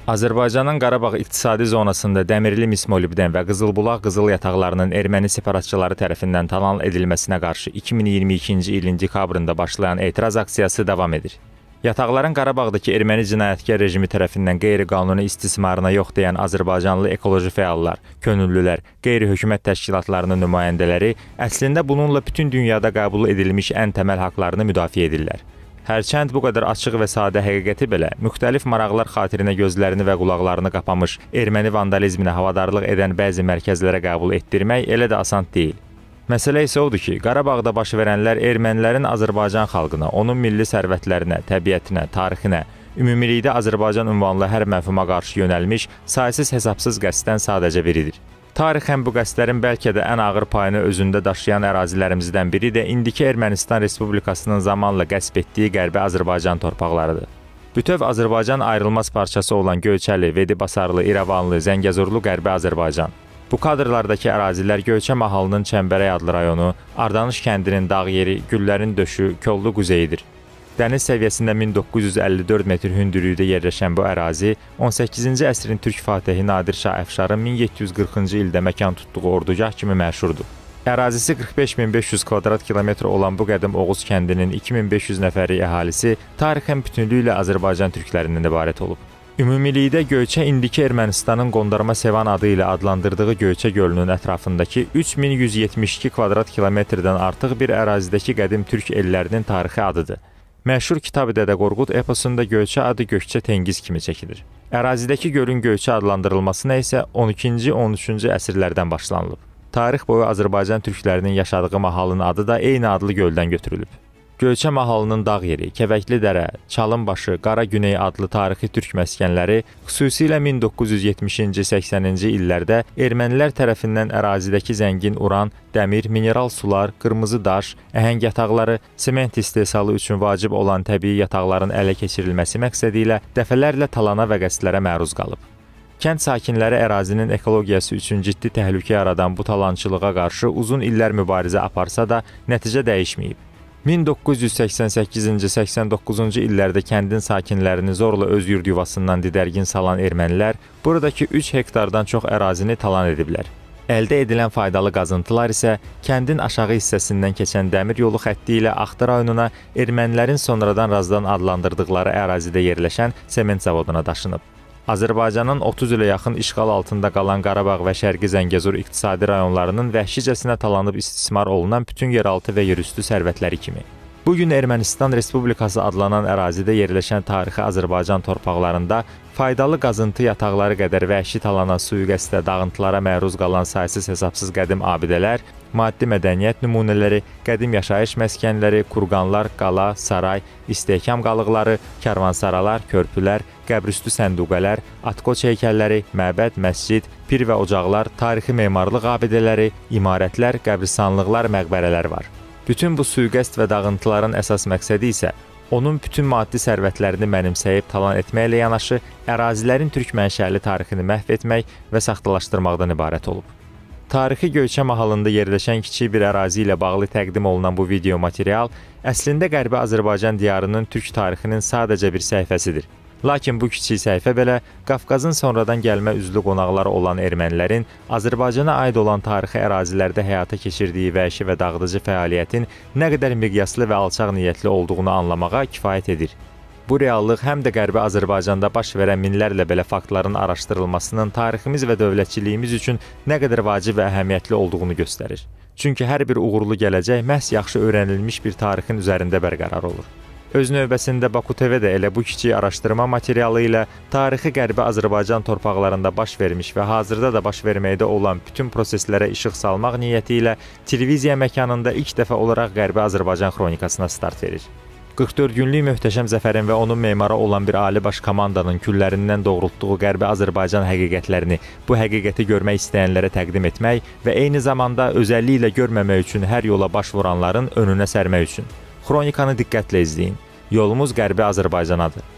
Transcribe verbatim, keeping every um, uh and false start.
Azərbaycanın Qarabağ iqtisadi zonasında dəmirli mis molibden və Qızılbulaq qızıl yataqlarının erməni separatçıları tərəfindən talan edilməsinə qarşı iki min iyirmi ikinci ilin dekabrında başlayan etiraz aksiyası davam edir. Yataqların Qarabağdakı erməni cinayətkar rejimi tərəfindən qeyri-qanuni istismarına yox deyən Azərbaycanlı ekoloji fəallar, könüllülər, qeyri-hökumət təşkilatlarının nümayəndələri əslində bununla bütün dünyada qəbul edilmiş ən təməl haqlarını müdafiə edirlər. Hərçənd bu qədər açıq və sadə həqiqəti belə, müxtəlif maraqlar xatirinə gözlərini və qulaqlarını qapamış, erməni vandalizminə havadarlıq edən bəzi mərkəzlərə qəbul etdirmək elə də asan deyil. Məsələ isə odur ki, Qarabağda baş verənlər ermənilərin Azərbaycan xalqına, onun milli sərvətlərinə, təbiətinə, tarixinə, ümumilikdə Azərbaycan ünvanlı hər məfhuma qarşı yönəlmiş, saysız-hesabsız qəsdən sadəcə biridir. Tarixən bu qəsdlərin bəlkə də ən ağır payını özündə daşıyan ərazilərimizdən biri də indiki Ermənistan Respublikasının zamanla qəsb etdiyi Qərbi Azərbaycan torpaqlarıdır. Bütöv Azərbaycan ayrılmaz parçası olan Göyçəli, Vedibasarlı, İrəvanlı, Zəngəzurlu Qərbi Azərbaycan. Bu kadrlardakı ərazilər Göyçə mahalının Çəmbərək adlı rayonu, Ardanış kəndinin dağ yeri, Güllərin döşü, Kollu quzeyidir. Dəniz səviyyəsində min doqquz yüz əlli dörd metr hündürlükdə yerləşən bu ərazi on səkkizinci əsrin Türk Fatihi Nadir Şah Əfşarın min yeddi yüz qırxıncı ildə məkan tutduğu ordugah kimi məşhurdur. Ərazisi qırx beş min beş yüz kvadrat kilometr olan bu qədim Oğuz kəndinin iki min beş yüz nəfəri əhalisi tarixən bütünlüklə Azərbaycan türklərindən ibarət olub. Ümumilikdə Göyçə indiki Ermənistanın Qondarma Sevan adı ilə adlandırdığı Göyçə gölünün ətrafındakı üç min yüz yetmiş iki kvadrat kilometrdən artıq bir ərazidəki qədim türk ellərinin tarixi adıdır. Məşhur Kitab-ı Dədə Qorqud eposunda Göyçə adı Gökçə Tengiz kimi çəkilir. Ərazidəki gölün Göyçə adlandırılmasına isə on ikinci on üçüncü əsrlərdən başlanılıb. Tarix boyu Azərbaycan türklərinin yaşadığı mahalın adı da eyni adlı göldən götürülüb. Göyçə mahalının dağ yeri, Kəvəkli dərə, Çalınbaşı, Qara Güney adlı tarixi türk məskənləri xüsusilə min doqquz yüz yetmişinci səksəninci illərdə ermənilər tərəfindən ərazidəki zəngin uran, dəmir, mineral sular, qırmızı daş, əhəng yataqları, sement istehsalı üçün vacib olan təbii yataqların ələ keçirilməsi məqsədi ilə dəfələrlə talana və qəsdlərə məruz qalıb. Kənd sakinləri ərazinin ekologiyası üçün ciddi təhlükə yaradan bu talançılığa qarşı uzun illər mübarizə aparsa da nəticə dəyişməyib. min doqquz yüz səksən səkkizinci səksən doqquzuncu illərdə kəndin sakinlərini zorla öz yurd yuvasından didərgin salan ermənilər buradakı üç hektardan çox ərazini talan ediblər. Əldə edilən faydalı qazıntılar isə kəndin aşağı hissəsindən keçən dəmir yolu xətti ilə Axtı rayonuna ermənilərin sonradan razdan adlandırdıqları ərazidə yerləşən sement zavoduna daşınıb. Azərbaycanın otuz ilə yaxın işğal altında qalan Qarabağ və Şərqi Zəngəzur iqtisadi rayonlarının vəhşicəsinə talanıb istismar olunan bütün yeraltı və yerüstü sərvətləri kimi. Bugün Ermənistan Respublikası adlanan ərazidə yerləşən tarixi Azərbaycan torpaqlarında faydalı qazıntı yataqları qədər vəhşi talanan sui-qəsdə, dağıntılara məruz qalan saysız-hesabsız qədim abidələr, maddi mədəniyyət nümunələri, qədim yaşayış məskənləri, kurqanlar, qala, saray, istehkam qalıqları, karvansaralar, körpülər, qəbrüstü sənduqələr, atqoç heykəlləri, məbəd, məscid, pir və ocaqlar, tarixi memarlıq abidələri, imarətlər, qəbristanlıqlar, məqbərələr var. Bütün bu sui-qəsd və dağıntıların əsas məqsədi isə onun bütün maddi sərvətlərini mənimsəyib talan etməklə yanaşı, ərazilərin türk mənşəli tarixini məhv etmək və saxtalaşdırmaqdan ibarət olub. Tarixi Göyçə mahalında yerləşən kiçik bir ərazi ilə bağlı təqdim olunan bu video material əslində Qərbi Azərbaycan diyarının türk tarixinin sadəcə bir səhifəsidir. Lakin bu kiçik səhifə belə Qafqazın sonradan gəlmə üzlü qonaqları olan ermənilərin Azərbaycana aid olan tarixi ərazilərdə həyata keçirdiyi vəhşi və dağıdıcı fəaliyyətin nə qədər miqyaslı və alçaq niyyətli olduğunu anlamağa kifayət edir. Bu reallıq həm də Qərbi Azərbaycanda baş verən minlərlə belə faktların araşdırılmasının tariximiz və dövlətçiliyimiz üçün nə qədər vacib və əhəmiyyətli olduğunu göstərir. Çünki hər bir uğurlu gələcək məhz yaxşı öyrənilmiş bir tarixin üzərində bərqərar olur. Öz növbəsində Baku T V də elə bu kiçik araşdırma materialı ilə tarixi Qərbi Azərbaycan torpaqlarında baş vermiş və hazırda da baş verməkdə olan bütün proseslərə işıq salmaq niyyəti ilə televiziya məkanında ilk dəfə olaraq Qərbi Azərbaycan xronikasına start verir. qırx dörd günlük möhtəşəm zəfərin və onun memarı olan bir ali baş komandanın küllərindən doğrultduğu Qərbi Azərbaycan həqiqətlərini, bu həqiqəti görmək istəyənlərə təqdim etmək və eyni zamanda özəlliklə görməmək üçün hər yola baş vuranların önünə sərmək üçün. Xronikanı diqqətlə izləyin. Yolumuz Qərbi Azərbaycanadır.